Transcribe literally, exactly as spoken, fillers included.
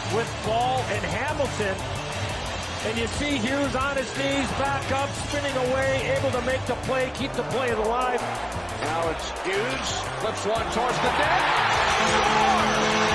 with Ball and Hamilton. And you see Hughes on his knees, back up, spinning away, able to make the play, keep the play alive. Now it's Hughes, flips one towards the net.